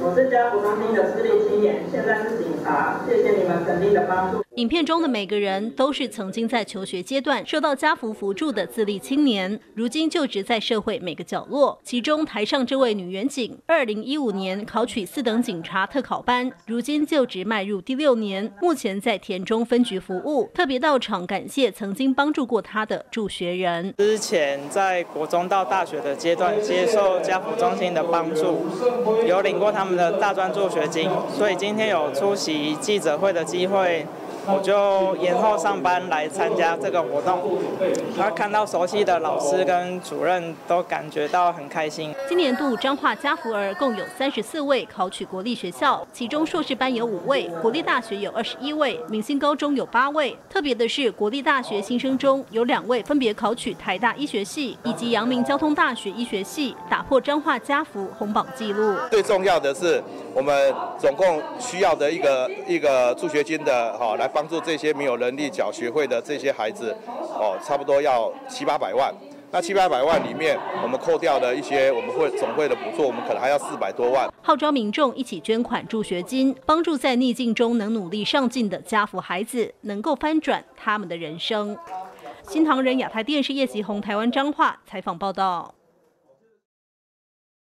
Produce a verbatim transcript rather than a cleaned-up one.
我是家福中心的私立青年，现在是警察，谢谢你们肯定的帮助。 影片中的每个人都是曾经在求学阶段受到家福扶助的自立青年，如今就职在社会每个角落。其中台上这位女员警，二零一五年考取四等警察特考班，如今就职迈入第六年，目前在田中分局服务。特别到场感谢曾经帮助过她的助学人。 之前在国中到大学的阶段接受家福中心的帮助，有领过他们的大专助学金，所以今天有出席记者会的机会。我就延后上班来参加这个活动，然后看到熟悉的老师跟主任，都感觉到很开心。 今年度彰化家福儿共有三十四位考取国立学校，其中硕士班有五位，国立大学有二十一位，明星高中有八位。特别的是，国立大学新生中有两位分别考取台大医学系以及阳明交通大学医学系，打破彰化家福红榜纪录。 最重要的是，我们总共需要的一个一个助学金的哈来。帮助这些没有能力缴学费的这些孩子，哦，差不多要七八百万。那七八百万里面，我们扣掉的一些我们会总会的补助，我们可能还要四百多万。 号召民众一起捐款助学金，帮助在逆境中能努力上进的家福孩子，能够翻转他们的人生。新唐人亚太电视叶习宏台湾彰化采访报道。